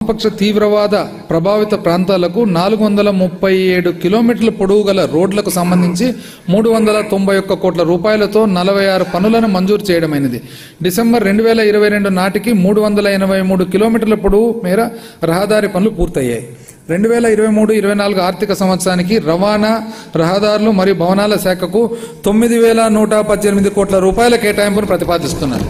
వామపక్ష తీవ్రవాద ప్రభావిత ప్రాంతాలకు 437 కిలోమీటర్ల పొడవు గల రోడ్లకు సంబంధించి 391 కోట్ల రూపాయలతో 46 పనులను మంజూరు చేయడమైనది. డిసెంబర్ 2022 నాటికి 383 కిలోమీటర్ల పొడవు మేర రహదారి పనులు పూర్తయ్యాయి. 2023-24 ఆర్థిక సంవత్సరానికి రవాణా, రహదారులు మరియు భవనాల శాఖకు 9,118 కోట్ల రూపాయల కేటాయింపును ప్రతిపాదిస్తున్నారు.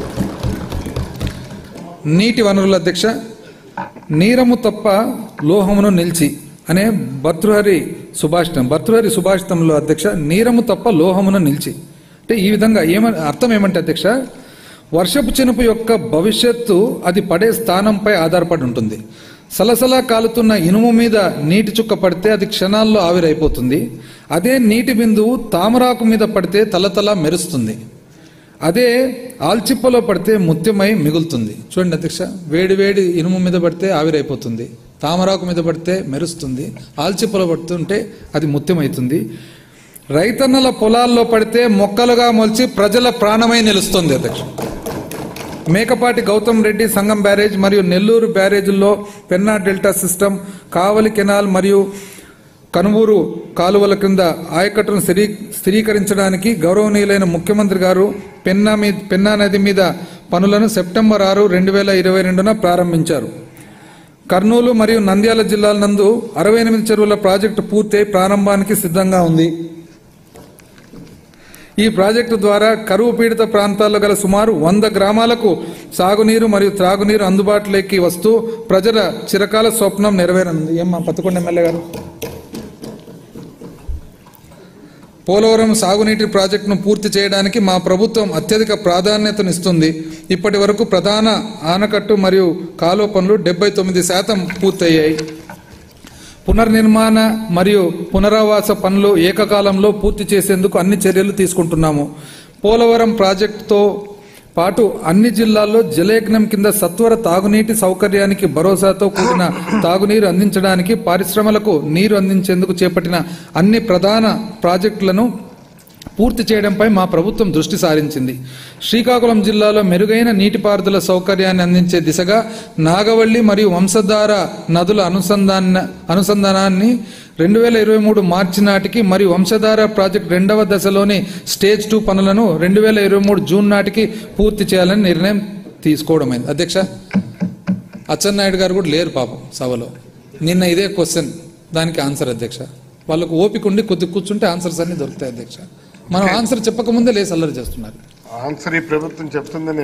నీటి వనరుల అధ్యక్ష, నీరము తప్ప లోహమును నిలిచి అనే భర్తృహరి సుభాషితంలో అధ్యక్ష, నీరము తప్ప లోహమును నిలిచి అంటే ఈ విధంగా అర్థం ఏమంటే అధ్యక్ష, వర్షపు చినుపు యొక్క భవిష్యత్తు అది పడే స్థానంపై ఆధారపడి ఉంటుంది. సలసలా కాలుతున్న ఇనుము మీద నీటి చుక్క పడితే అది క్షణాల్లో ఆవిరైపోతుంది. అదే నీటి బిందువు తామరాకు మీద పడితే తలతల మెరుస్తుంది. అదే ఆల్చిప్పలో పడితే ముత్యమై మిగులుతుంది. చూడండి అధ్యక్ష, వేడి వేడి ఇనుము మీద పడితే ఆవిరైపోతుంది, తామరాకు మీద పడితే మెరుస్తుంది, ఆల్చిప్పలో పడుతుంటే అది ముత్యమవుతుంది. రైతన్నల పొలాల్లో పడితే మొక్కలుగా మొలిచి ప్రజల ప్రాణమై నిలుస్తుంది. అధ్యక్ష, మేకపాటి గౌతమ్ రెడ్డి సంగం బ్యారేజ్ మరియు నెల్లూరు బ్యారేజీల్లో Penna delta system, Kavali canal మరియు కనుమూరు కాలువల క్రింద ఆయకట్టును స్థిరీకరించడానికి గౌరవనీయులైన ముఖ్యమంత్రి గారు పెన్నా నది మీద పనులను సెప్టెంబర్ 6, 2022న ప్రారంభించారు. కర్నూలు మరియు నంద్యాల జిల్లాల నందు 68 చెరువుల ప్రాజెక్టు పూర్తయి ప్రారంభానికి సిద్ధంగా ఉంది. ఈ ప్రాజెక్టు ద్వారా కరువు పీడిత ప్రాంతాల్లో గల సుమారు 100 గ్రామాలకు సాగునీరు మరియు త్రాగునీరు అందుబాటులోకి వస్తూ ప్రజల చిరకాల స్వప్నం నెరవేరనుంది. ఏమ్మా పత్తికొండ ఎమ్మెల్యే గారు, పోలవరం సాగునీటి ప్రాజెక్టును పూర్తి చేయడానికి మా ప్రభుత్వం అత్యధిక ప్రాధాన్యతనిస్తుంది. ఇప్పటి వరకు ప్రధాన ఆనకట్టు మరియు కాలువ పనులు 79% పూర్తయ్యాయి. పునర్నిర్మాణ మరియు పునరావాస పనులు ఏకకాలంలో పూర్తి చేసేందుకు అన్ని చర్యలు తీసుకుంటున్నాము. పోలవరం ప్రాజెక్టుతో పాటు అన్ని జిల్లాల్లో జలయజ్ఞం కింద సత్వర తాగునీటి సౌకర్యానికి భరోసాతో కూడిన తాగునీరు అందించడానికి, పారిశ్రమలకు నీరు అందించేందుకు చేపట్టిన అన్ని ప్రధాన ప్రాజెక్టులను పూర్తి చేయడంపై మా ప్రభుత్వం దృష్టి సారించింది. శ్రీకాకుళం జిల్లాలో మెరుగైన నీటిపారుదల సౌకర్యాన్ని అందించే దిశగా నాగవల్లి మరియు వంశధార నదుల అనుసంధానాన్ని 2023 మార్చి నాటికి మరియు వంశధార ప్రాజెక్టు 2వ దశలోని స్టేజ్ 2 పనులను 2023 జూన్ నాటికి పూర్తి చేయాలని నిర్ణయం తీసుకోవడమైంది. అధ్యక్ష, అచ్చెన్నాయుడు గారు కూడా లేరు పాపం సభలో. నిన్న ఇదే క్వశ్చన్, దానికి ఆన్సర్ అధ్యక్ష. వాళ్ళకు ఓపిక ఉండి కొద్ది కూర్చుంటే ఆన్సర్స్ అన్ని దొరుకుతాయి అధ్యక్ష. మనం ఆన్సర్ చెప్పకముందే లేసి అల్లరి చేస్తున్నారు. ఆన్సర్ ఈ ప్రభుత్వం చెప్తుందని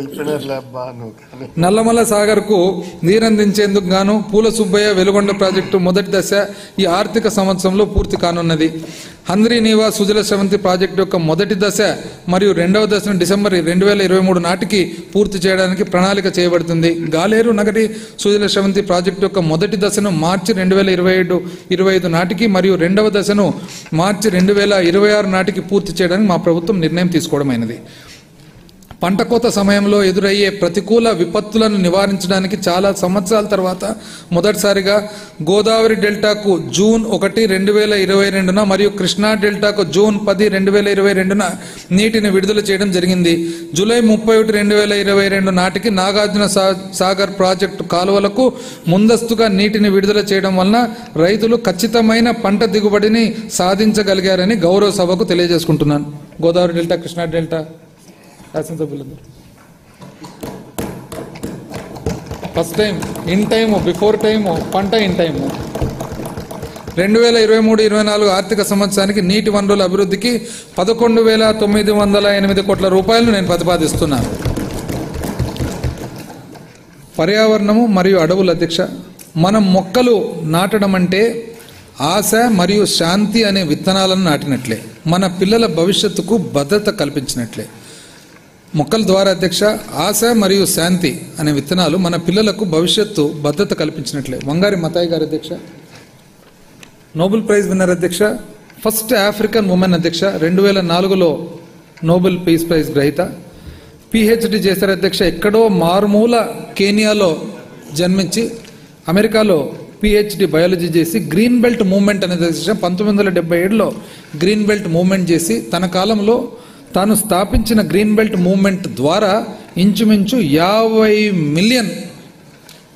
నల్లమల సాగర్ కు నీరందించేందుకు గాను పూల సుబ్బయ్య వెలుగొండ ప్రాజెక్టు మొదటి దశ ఈ ఆర్థిక సంవత్సరంలో పూర్తి కానున్నది. హంద్రీ నీవా సుజల శ్రవంతి ప్రాజెక్టు యొక్క మొదటి దశ మరియు 2వ దశను డిసెంబర్ 2023 నాటికి పూర్తి చేయడానికి ప్రణాళిక చేయబడుతుంది. గాలేరు నగరి సుజల శ్రవంతి ప్రాజెక్టు యొక్క మొదటి దశను మార్చి 2025 నాటికి మరియు 2వ దశను మార్చి 2026 నాటికి పూర్తి చేయడానికి మా ప్రభుత్వం నిర్ణయం తీసుకోవడమైనది. పంట కోత సమయంలో ఎదురయ్యే ప్రతికూల విపత్తులను నివారించడానికి చాలా సంవత్సరాల తర్వాత మొదటిసారిగా గోదావరి డెల్టాకు జూన్ 1, 2022న మరియు కృష్ణా డెల్టాకు జూన్ 10, 2022న నీటిని విడుదల చేయడం జరిగింది. జూలై 31, 2022 నాటికి నాగార్జున సాగర్ ప్రాజెక్టు కాలువలకు ముందస్తుగా నీటిని విడుదల చేయడం వలన రైతులు ఖచ్చితమైన పంట దిగుబడిని సాధించగలిగారని గౌరవ సభకు తెలియజేసుకుంటున్నాను. గోదావరి డెల్టా, కృష్ణా డెల్టా శాసనసభ్యులందరూ first time, in time, before time, పంట ఇన్ టైము. 2023-24 ఆర్థిక సంవత్సరానికి నీటి వనరుల అభివృద్ధికి 11,908 కోట్ల రూపాయలు నేను ప్రతిపాదిస్తున్నాను. పర్యావరణము మరియు అడవుల అధ్యక్ష, మనం మొక్కలు నాటడం అంటే ఆశ మరియు శాంతి అనే విత్తనాలను నాటినట్లే, మన పిల్లల భవిష్యత్తుకు భద్రత కల్పించినట్లే. మొక్కల ద్వారా అధ్యక్ష ఆశ మరియు శాంతి అనే విత్తనాలు మన పిల్లలకు భవిష్యత్తు భద్రత కల్పించినట్లే. వంగారి మతాయి గారు అధ్యక్ష, నోబెల్ ప్రైజ్ విన్నర్ అధ్యక్ష, ఫస్ట్ ఆఫ్రికన్ ఉమెన్ అధ్యక్ష, 2004లో నోబెల్ పీస్ ప్రైజ్ గ్రహీత, PhD చేశారు అధ్యక్ష. ఎక్కడో మారుమూల కేనియాలో జన్మించి అమెరికాలో PhD బయాలజీ చేసి గ్రీన్ బెల్ట్ మూవ్మెంట్ అనేది అధ్యక్ష 1977లో గ్రీన్ బెల్ట్ మూవ్మెంట్ చేసి తన కాలంలో తాను స్థాపించిన గ్రీన్ బెల్ట్ మూవ్మెంట్ ద్వారా ఇంచుమించు 50 మిలియన్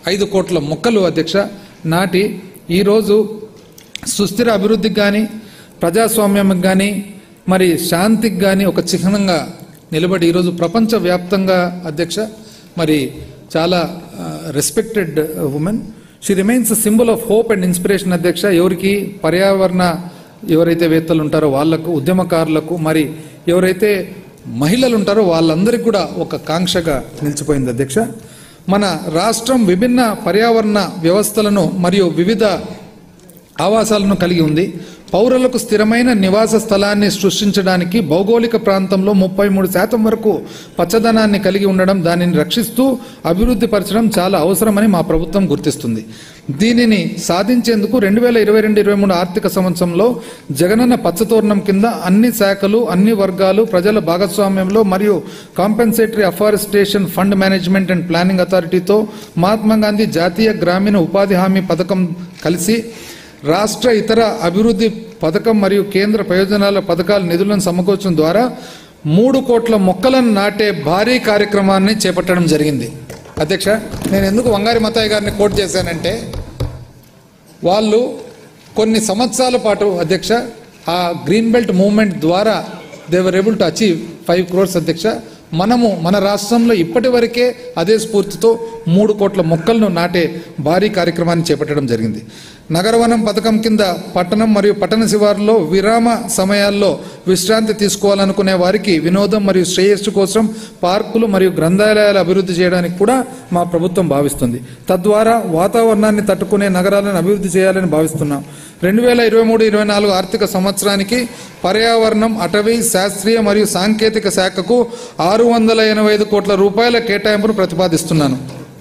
5 కోట్ల మొక్కలు అధ్యక్ష నాటి ఈరోజు సుస్థిర అభివృద్ధికి కానీ ప్రజాస్వామ్యంకి కానీ మరి శాంతికి కానీ ఒక చిహ్నంగా నిలబడి ఈరోజు ప్రపంచవ్యాప్తంగా అధ్యక్ష మరి చాలా respected women. She remains a symbol of hope and inspiration అధ్యక్ష. ఎవరికి పర్యావరణ ఎవరైతే వేత్తలు ఉంటారో వాళ్లకు, ఉద్యమకారులకు, మరి ఎవరైతే మహిళలు ఉంటారో వాళ్ళందరికీ కూడా ఒక కాంక్షగా నిలిచిపోయింది అధ్యక్ష. మన రాష్ట్రం విభిన్న పర్యావరణ వ్యవస్థలను మరియు వివిధ ఆవాసాలను కలిగి ఉంది. పౌరులకు స్థిరమైన నివాస స్థలాన్ని సృష్టించడానికి భౌగోళిక ప్రాంతంలో 33% వరకు పచ్చదనాన్ని కలిగి ఉండడం, దానిని రక్షిస్తూ అభివృద్ధి పరచడం చాలా అవసరమని మా ప్రభుత్వం గుర్తిస్తుంది. దీనిని సాధించేందుకు 2022-23 ఆర్థిక సంవత్సరంలో జగనన్న పచ్చతోరణం కింద అన్ని శాఖలు, అన్ని వర్గాలు, ప్రజల భాగస్వామ్యంలో మరియు compensatory afforestation fund management and planning అథారిటీతో మహాత్మా గాంధీ జాతీయ గ్రామీణ ఉపాధి హామీ పథకం కలిసి రాష్ట్ర ఇతర అభివృద్ధి పథకం మరియు కేంద్ర ప్రయోజనాల పథకాల నిధులను సమకూర్చడం ద్వారా 3 కోట్ల మొక్కలను నాటే భారీ కార్యక్రమాన్ని చేపట్టడం జరిగింది అధ్యక్ష. నేను ఎందుకు వంగారి మతాయి గారిని కోట్ చేశానంటే వాళ్ళు కొన్ని సంవత్సరాల పాటు అధ్యక్ష ఆ గ్రీన్ బెల్ట్ మూవ్మెంట్ ద్వారా they were able to achieve 5 crores అధ్యక్ష. మనము మన రాష్ట్రంలో ఇప్పటి వరకే అదే స్ఫూర్తితో 3 కోట్ల మొక్కలను నాటే భారీ కార్యక్రమాన్ని చేపట్టడం జరిగింది. నగరవనం పథకం కింద పట్టణం మరియు పట్టణ శివారులో విరామ సమయాల్లో విశ్రాంతి తీసుకోవాలనుకునే వారికి వినోదం మరియు శ్రేయస్సు కోసం పార్కులు మరియు గ్రంథాలయాలు అభివృద్ధి చేయడానికి కూడా మా ప్రభుత్వం భావిస్తుంది. తద్వారా వాతావరణాన్ని తట్టుకునే నగరాలను అభివృద్ధి చేయాలని భావిస్తున్నాం. 2023-24 ఆర్థిక సంవత్సరానికి పర్యావరణం, అటవీ, శాస్త్రీయ మరియు సాంకేతిక శాఖకు 685 కోట్ల రూపాయల కేటాయింపును ప్రతిపాదిస్తున్నాను.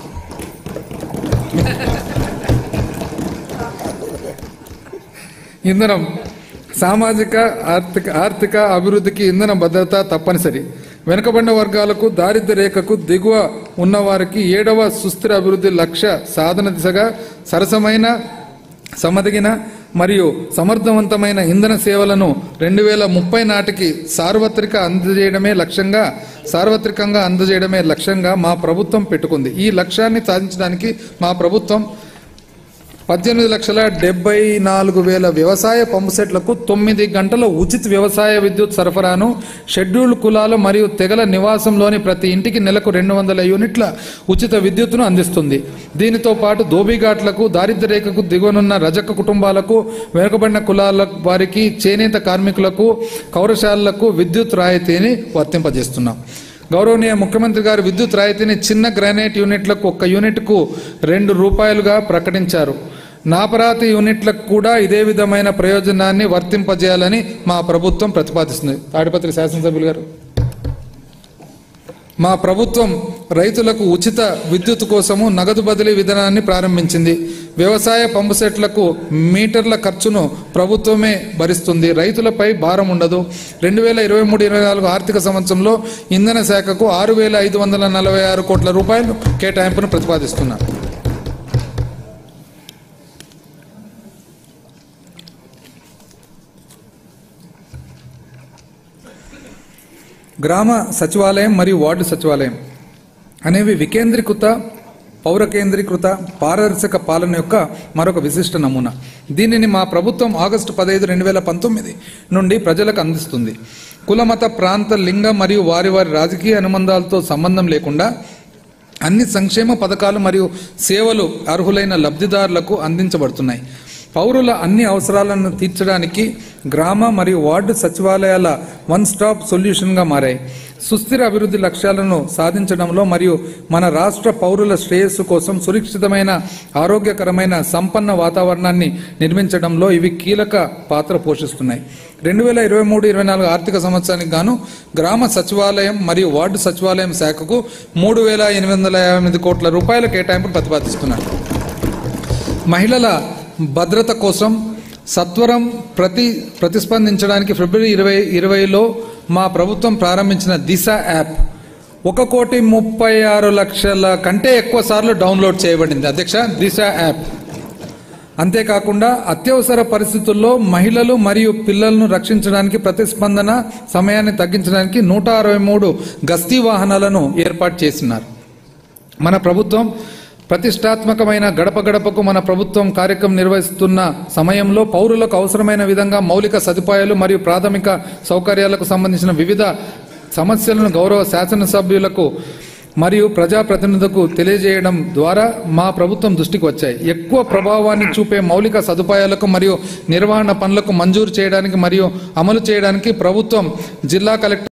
ఇంధనం, సామాజిక ఆర్థిక అభివృద్ధికి ఇంధన భద్రత తప్పనిసరి. వెనుకబడిన వర్గాలకు, దారిద్ర్య రేఖకు దిగువ ఉన్నవారికి 7వ సుస్థిర అభివృద్ధి లక్ష్య సాధన దిశగా సరసమైన, సమదగిన మరియు సమర్థవంతమైన ఇంధన సేవలను 2030 నాటికి సార్వత్రికంగా అందజేయడమే లక్ష్యంగా మా ప్రభుత్వం పెట్టుకుంది. ఈ లక్ష్యాన్ని సాధించడానికి మా ప్రభుత్వం 18,74,000 వ్యవసాయ పంపు సెట్లకు 9 గంటల ఉచిత వ్యవసాయ విద్యుత్ సరఫరాను, షెడ్యూల్డ్ కులాలు మరియు తెగల నివాసంలోని ప్రతి ఇంటికి నెలకు 200 యూనిట్ల ఉచిత విద్యుత్తును అందిస్తుంది. దీనితో పాటు దోబిఘాట్లకు, దారిద్ర్య రేఖకు దిగువనున్న రజక కుటుంబాలకు, వెనుకబడిన కులాల వారికి, చేనేత కార్మికులకు, కౌరశాలలకు విద్యుత్ రాయితీని వర్తింపజేస్తున్నాం. గౌరవనీయ ముఖ్యమంత్రి గారు విద్యుత్ రాయితీని చిన్న గ్రానైట్ యూనిట్లకు 1 యూనిట్కు ₹2 ప్రకటించారు. నాపరాతి యూనిట్లకు కూడా ఇదే విధమైన ప్రయోజనాన్ని వర్తింపజేయాలని మా ప్రభుత్వం ప్రతిపాదిస్తుంది. తాడిపత్రి శాసనసభ్యులు గారు, మా ప్రభుత్వం రైతులకు ఉచిత విద్యుత్ కోసము నగదు బదిలీ విధానాన్ని ప్రారంభించింది. వ్యవసాయ పంపు సెట్లకు మీటర్ల ఖర్చును ప్రభుత్వమే భరిస్తుంది. రైతులపై భారం ఉండదు. 2023-24 ఆర్థిక సంవత్సరంలో ఇంధన శాఖకు 6,546 కోట్ల రూపాయలు కేటాయింపును ప్రతిపాదిస్తున్నారు. గ్రామ సచివాలయం మరియు వార్డు సచివాలయం అనేవి వికేంద్రీకృత, పౌర కేంద్రీకృత, పారదర్శక పాలన యొక్క మరొక విశిష్ట నమూనా. దీనిని మా ప్రభుత్వం ఆగస్టు 15, 2019 నుండి ప్రజలకు అందిస్తుంది. కులమత, ప్రాంత, లింగ మరియు వారి రాజకీయ అనుబంధాలతో సంబంధం లేకుండా అన్ని సంక్షేమ పథకాలు మరియు సేవలు అర్హులైన లబ్ధిదారులకు అందించబడుతున్నాయి. పౌరుల అన్ని అవసరాలను తీర్చడానికి గ్రామ మరియు వార్డు సచివాలయాల వన్ స్టాప్ సొల్యూషన్గా మారాయి. సుస్థిర అభివృద్ధి లక్ష్యాలను సాధించడంలో మరియు మన రాష్ట్ర పౌరుల శ్రేయస్సు కోసం సురక్షితమైన, ఆరోగ్యకరమైన, సంపన్న వాతావరణాన్ని నిర్మించడంలో ఇవి కీలక పాత్ర పోషిస్తున్నాయి. 2023-24 ఆర్థిక సంవత్సరానికి గాను గ్రామ సచివాలయం మరియు వార్డు సచివాలయం శాఖకు 3,858 కోట్ల రూపాయల కేటాయింపు ప్రతిపాదిస్తున్నారు. మహిళల భద్రత కోసం సత్వరం ప్రతిస్పందించడానికి ఫిబ్రవరి 2020లో మా ప్రభుత్వం ప్రారంభించిన దిశ యాప్ 1,36,00,000 కంటే ఎక్కువ సార్లు డౌన్లోడ్ చేయబడింది అధ్యక్ష. దిశ యాప్ అంతేకాకుండా అత్యవసర పరిస్థితుల్లో మహిళలు మరియు పిల్లలను రక్షించడానికి ప్రతిస్పందన సమయాన్ని తగ్గించడానికి 163 గస్తీ వాహనాలను ఏర్పాటు చేస్తున్నారు. మన ప్రభుత్వం ప్రతిష్టాత్మకమైన గడప గడపకు మన ప్రభుత్వం కార్యక్రమం నిర్వహిస్తున్న సమయంలో పౌరులకు అవసరమైన విధంగా మౌలిక సదుపాయాలు మరియు ప్రాథమిక సౌకర్యాలకు సంబంధించిన వివిధ సమస్యలను గౌరవ శాసనసభ్యులకు మరియు ప్రజాప్రతినిధులకు తెలియజేయడం ద్వారా మా ప్రభుత్వం దృష్టికి వచ్చాయి. ఎక్కువ ప్రభావాన్ని చూపే మౌలిక సదుపాయాలకు మరియు నిర్వహణ పనులకు మంజూరు చేయడానికి మరియు అమలు చేయడానికి ప్రభుత్వం జిల్లా కలెక్టర్